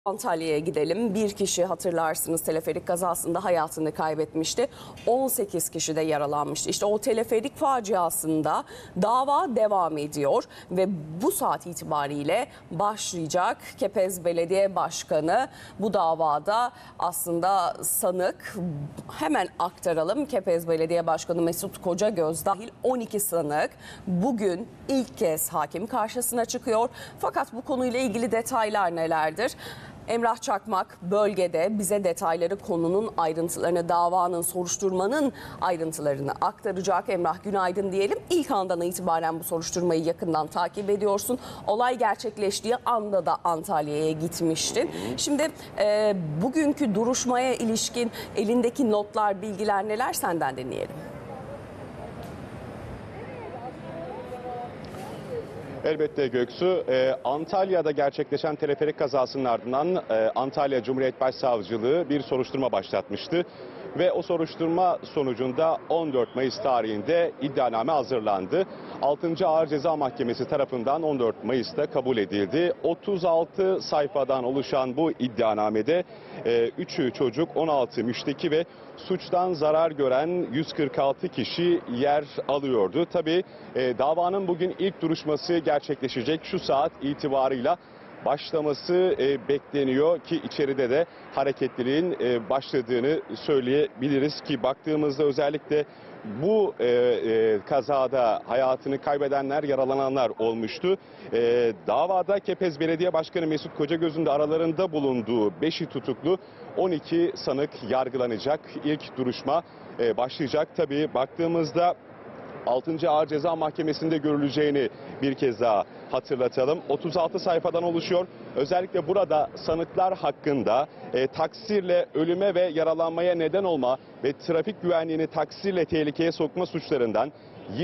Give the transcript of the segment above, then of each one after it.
Antalya'ya gidelim. Bir kişi hatırlarsınız teleferik kazasında hayatını kaybetmişti. 18 kişi de yaralanmıştı. İşte o teleferik faciasında dava devam ediyor ve bu saat itibariyle başlayacak. Kepez Belediye Başkanı bu davada aslında sanık. Hemen aktaralım. Kepez Belediye Başkanı Mesut Kocagöz dahil 12 sanık bugün ilk kez hakim karşısına çıkıyor. Fakat bu konuyla ilgili detaylar nelerdir? Emrah Çakmak bölgede bize detayları, konunun ayrıntılarını, davanın, soruşturmanın ayrıntılarını aktaracak. Emrah, günaydın diyelim. İlk andan itibaren bu soruşturmayı yakından takip ediyorsun. Olay gerçekleştiği anda da Antalya'ya gitmiştin. Şimdi bugünkü duruşmaya ilişkin elindeki notlar, bilgiler neler, senden dinleyelim. Elbette Göksu, Antalya'da gerçekleşen teleferik kazasının ardından Antalya Cumhuriyet Başsavcılığı bir soruşturma başlatmıştı. Ve o soruşturma sonucunda 14 Mayıs tarihinde iddianame hazırlandı. 6. Ağır Ceza Mahkemesi tarafından 14 Mayıs'ta kabul edildi. 36 sayfadan oluşan bu iddianamede 3'ü çocuk, 16 müşteki ve suçtan zarar gören 146 kişi yer alıyordu. Tabii davanın bugün ilk duruşması gerçekleşecek. Şu saat itibarıyla başlaması bekleniyor ki içeride de hareketliliğin başladığını söyleyebiliriz ki baktığımızda özellikle bu kazada hayatını kaybedenler, yaralananlar olmuştu. Davada Kepez Belediye Başkanı Mesut Kocagöz'ün de aralarında bulunduğu 5'i tutuklu, 12 sanık yargılanacak. İlk duruşma başlayacak. Tabii baktığımızda 6. Ağır Ceza Mahkemesi'nde görüleceğini bir kez daha hatırlatalım. 36 sayfadan oluşuyor. Özellikle burada sanıklar hakkında taksirle ölüme ve yaralanmaya neden olma ve trafik güvenliğini taksirle tehlikeye sokma suçlarından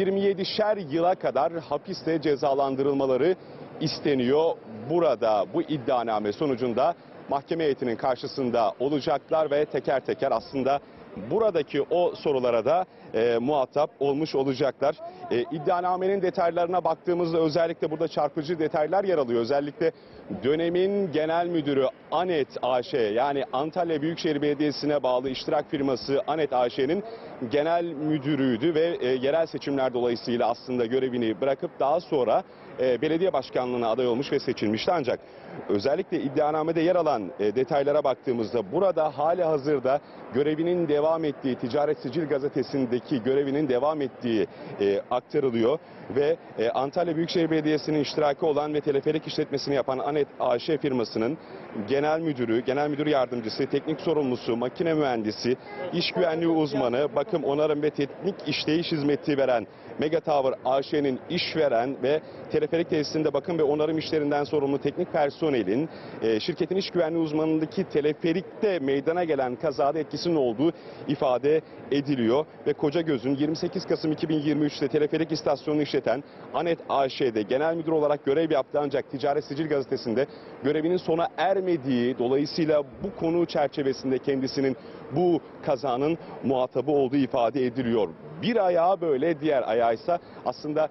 27'şer yıla kadar hapiste cezalandırılmaları isteniyor. Burada bu iddianame sonucunda mahkeme heyetinin karşısında olacaklar ve teker teker aslında buradaki o sorulara da muhatap olmuş olacaklar. İddianamenin detaylarına baktığımızda özellikle burada çarpıcı detaylar yer alıyor. Özellikle dönemin genel müdürü Anet AŞ, yani Antalya Büyükşehir Belediyesi'ne bağlı iştirak firması Anet AŞ'nin genel müdürüydü ve yerel seçimler dolayısıyla aslında görevini bırakıp daha sonra belediye başkanlığına aday olmuş ve seçilmişti. Ancak özellikle iddianamede yer alan detaylara baktığımızda burada hali hazırda görevinin devam ettiği, Ticaret Sicil Gazetesi'ndeki görevinin devam ettiği aktarılıyor ve Antalya Büyükşehir Belediyesi'nin iştiraki olan ve teleferik işletmesini yapan Anet AŞ firmasının genel müdürü, genel müdür yardımcısı, teknik sorumlusu, makine mühendisi, iş güvenliği uzmanı, bakım, onarım ve teknik işleyiş hizmeti veren Mega Tower AŞ'nin işveren ve teleferik tesisinde bakım ve onarım işlerinden sorumlu teknik personelin şirketin iş güvenliği uzmanındaki teleferikte meydana gelen kazada etkisinin olduğu ifade ediliyor ve Kocagöz'ün 28 Kasım 2023'te teleferik istasyonunu işleten Anet AŞ'de genel müdür olarak görev yaptı, ancak Ticaret Sicil Gazetesi'nde görevinin sona ermediği, dolayısıyla bu konu çerçevesinde kendisinin bu kazanın muhatabı olduğu ifade ediliyor. Bir ayağı böyle, diğer ayağı ise aslında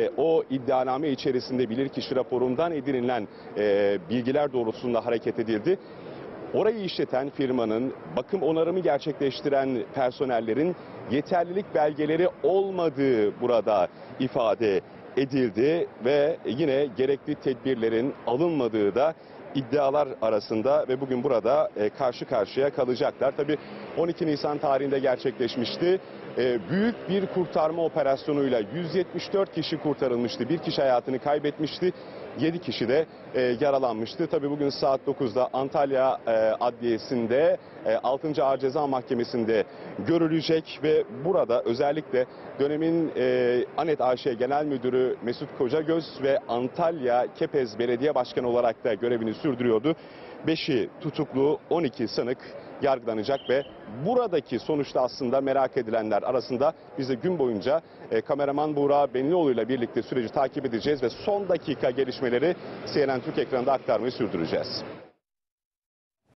o iddianame içerisinde bilirkişi raporundan edinilen bilgiler doğrultusunda hareket edildi. Orayı işleten firmanın, bakım onarımı gerçekleştiren personellerin yeterlilik belgeleri olmadığı burada ifade edildi ve yine gerekli tedbirlerin alınmadığı da iddialar arasında ve bugün burada karşı karşıya kalacaklar. Tabii 12 Nisan tarihinde gerçekleşmişti. Büyük bir kurtarma operasyonuyla 174 kişi kurtarılmıştı. Bir kişi hayatını kaybetmişti. 7 kişi de yaralanmıştı. Tabii bugün saat 9'da Antalya Adliyesi'nde 6. Ağır Ceza Mahkemesi'nde görülecek ve burada özellikle dönemin Anet AŞ Genel Müdürü Mesut Kocagöz ve Antalya Kepez Belediye Başkanı olarak da görevini sürdürüyordu. 5'i tutuklu, 12 sanık yargılanacak ve buradaki sonuçta aslında merak edilenler arasında biz de gün boyunca kameraman Buğra Benlioğlu ile birlikte süreci takip edeceğiz ve son dakika gelişmeleri CNN Türk ekranında aktarmayı sürdüreceğiz.